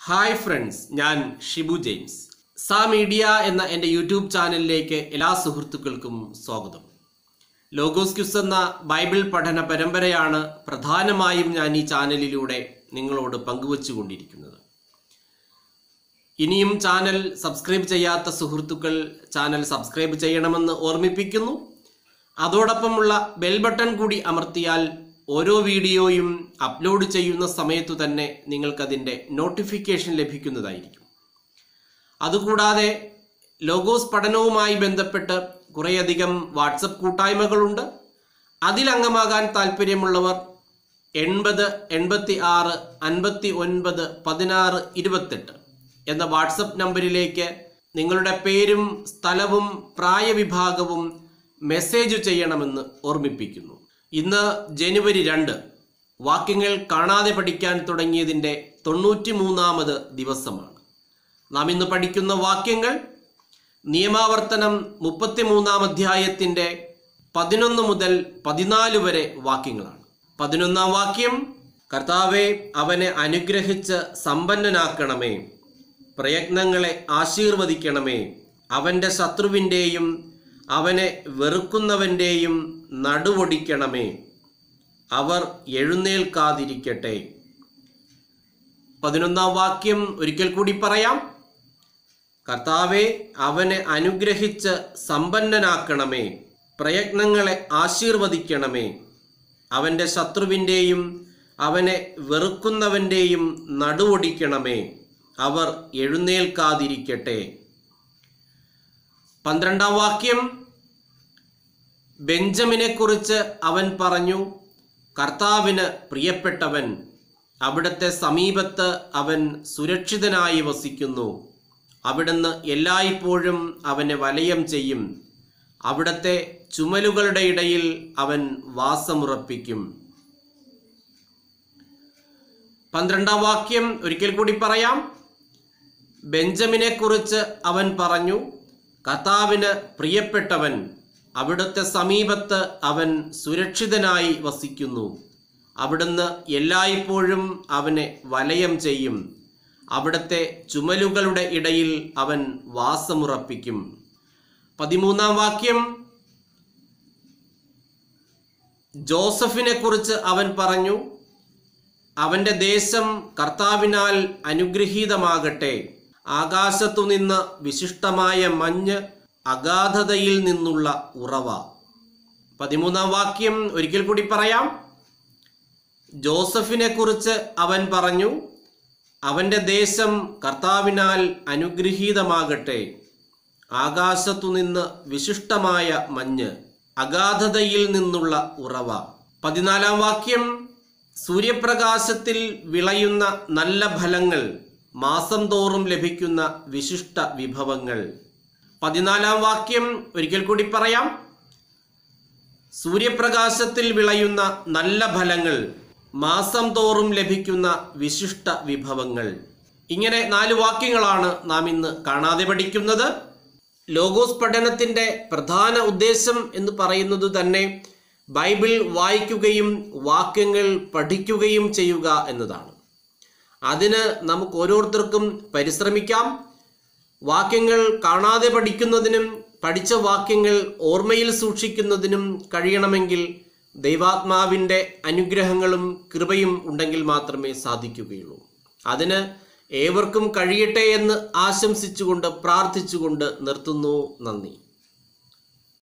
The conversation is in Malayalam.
ഹായ് ഫ്രണ്ട്സ്, ഞാൻ ഷിബു ജെയിംസ്. സാ മീഡിയ എന്ന എൻ്റെ യൂട്യൂബ് ചാനലിലേക്ക് എല്ലാ സുഹൃത്തുക്കൾക്കും സ്വാഗതം. ലോഗോസ് ക്യൂസ് എന്ന ബൈബിൾ പഠന പരമ്പരയാണ് പ്രധാനമായും ഞാൻ ഈ ചാനലിലൂടെ നിങ്ങളോട് പങ്കുവച്ചുകൊണ്ടിരിക്കുന്നത്. ഇനിയും ചാനൽ സബ്സ്ക്രൈബ് ചെയ്യാത്ത സുഹൃത്തുക്കൾ ചാനൽ സബ്സ്ക്രൈബ് ചെയ്യണമെന്ന് ഓർമ്മിപ്പിക്കുന്നു. അതോടൊപ്പമുള്ള ബെൽ ബട്ടൺ കൂടി അമർത്തിയാൽ ഓരോ വീഡിയോയും അപ്ലോഡ് ചെയ്യുന്ന സമയത്തു തന്നെ നിങ്ങൾക്കതിൻ്റെ നോട്ടിഫിക്കേഷൻ ലഭിക്കുന്നതായിരിക്കും. അതുകൂടാതെ ലോഗോസ് പഠനവുമായി ബന്ധപ്പെട്ട് കുറേയധികം വാട്സപ്പ് കൂട്ടായ്മകളുണ്ട്. അതിലംഗമാകാൻ താല്പര്യമുള്ളവർ 80 86 59 16 28 എന്ന വാട്സപ്പ് നമ്പറിലേക്ക് നിങ്ങളുടെ പേരും സ്ഥലവും പ്രായവിഭാഗവും മെസ്സേജ് ചെയ്യണമെന്ന് ഓർമ്മിപ്പിക്കുന്നു. ഇന്ന് ജനുവരി 2. വാക്യങ്ങൾ കാണാതെ പഠിക്കാൻ തുടങ്ങിയതിൻ്റെ 93ാമത് ദിവസമാണ്. നാം ഇന്ന് പഠിക്കുന്ന വാക്യങ്ങൾ നിയമാവർത്തനം 33-ാം അധ്യായത്തിൻ്റെ 11 മുതൽ 14 വരെ വാക്യങ്ങളാണ്. 11-ാം വാക്യം: കർത്താവേ, അവനെ അനുഗ്രഹിച്ച് സമ്പന്നനാക്കണമേ, പ്രയത്നങ്ങളെ ആശീർവദിക്കണമേ, അവൻ്റെ ശത്രുവിൻ്റെയും അവനെ വെറുക്കുന്നവൻ്റെയും നടുവൊടിക്കണമേ, അവർ എഴുന്നേൽക്കാതിരിക്കട്ടെ. 11-ാം വാക്യം ഒരിക്കൽ കൂടി പറയാം. കർത്താവേ, അവനെ അനുഗ്രഹിച്ച് സമ്പന്നനാക്കണമേ, പ്രയത്നങ്ങളെ ആശീർവദിക്കണമേ, അവൻ്റെ ശത്രുവിൻ്റെയും അവനെ വെറുക്കുന്നവൻ്റെയും നടുവൊടിക്കണമേ, അവർ എഴുന്നേൽക്കാതിരിക്കട്ടെ. 12-ാം വാക്യം: ബെഞ്ചമിനെക്കുറിച്ച് അവൻ പറഞ്ഞു, കർത്താവിന് പ്രിയപ്പെട്ടവൻ, അവിടുത്തെ സമീപത്ത് അവൻ സുരക്ഷിതനായി വസിക്കുന്നു, അവിടുന്ന് എല്ലായ്പ്പോഴും അവനെ വലയം ചെയ്യും, അവിടുത്തെ ചുമലുകളുടെ ഇടയിൽ അവൻ വാസമുറപ്പിക്കും. 12-ാം വാക്യം ഒരിക്കൽ കൂടി പറയാം. ബെഞ്ചമിനെക്കുറിച്ച് അവൻ പറഞ്ഞു, കർത്താവിന് പ്രിയപ്പെട്ടവൻ, അവിടുത്തെ സമീപത്ത് അവൻ സുരക്ഷിതനായി വസിക്കുന്നു, അവിടുന്ന് എല്ലായ്പ്പോഴും അവനെ വലയം ചെയ്യും, അവിടുത്തെ ചുമലുകളുടെ ഇടയിൽ അവൻ വാസമുറപ്പിക്കും. 13-ാം വാക്യം: ജോസഫിനെ കുറിച്ച് അവൻ പറഞ്ഞു, അവൻ്റെ ദേശം കർത്താവിനാൽ അനുഗ്രഹീതമാകട്ടെ, ആകാശത്തുനിന്ന് വിശിഷ്ടമായ മഞ്ഞ്, അഗാധതയിൽ നിന്നുള്ള ഉറവ. 13-ാം വാക്യം ഒരിക്കൽ കൂടി പറയാം. ജോസഫിനെ കുറിച്ച് അവൻ പറഞ്ഞു, അവൻ്റെ ദേശം കർത്താവിനാൽ അനുഗ്രഹീതമാകട്ടെ, ആകാശത്തുനിന്ന് വിശിഷ്ടമായ മഞ്ഞ്, അഗാധതയിൽ നിന്നുള്ള ഉറവ. 14-ാം വാക്യം: സൂര്യപ്രകാശത്തിൽ വിളയുന്ന നല്ല ഫലങ്ങൾ, മാസം തോറും ലഭിക്കുന്ന വിശിഷ്ട വിഭവങ്ങൾ. 14-ാം വാക്യം ഒരിക്കൽ കൂടി പറയാം. സൂര്യപ്രകാശത്തിൽ വിളയുന്ന നല്ല ഫലങ്ങൾ, മാസം തോറും ലഭിക്കുന്ന വിശിഷ്ട വിഭവങ്ങൾ. ഇങ്ങനെ 4 വാക്യങ്ങളാണ് നാം ഇന്ന് കാണാതെ പഠിക്കുന്നത്. ലോഗോസ് പഠനത്തിൻ്റെ പ്രധാന ഉദ്ദേശം എന്ന് പറയുന്നത് തന്നെ ബൈബിൾ വായിക്കുകയും വാക്യങ്ങൾ പഠിക്കുകയും ചെയ്യുക എന്നതാണ്. അതിന് നമുക്ക് ഓരോരുത്തർക്കും പരിശ്രമിക്കാം. വാക്യങ്ങൾ കാണാതെ പഠിക്കുന്നതിനും പഠിച്ച വാക്യങ്ങൾ ഓർമ്മയിൽ സൂക്ഷിക്കുന്നതിനും കഴിയണമെങ്കിൽ ദൈവാത്മാവിൻ്റെ അനുഗ്രഹങ്ങളും കൃപയും ഉണ്ടെങ്കിൽ മാത്രമേ സാധിക്കുകയുള്ളൂ. അതിന് ഏവർക്കും കഴിയട്ടെ എന്ന് ആശംസിച്ചുകൊണ്ട് പ്രാർത്ഥിച്ചുകൊണ്ട് നിർത്തുന്നു. നന്ദി.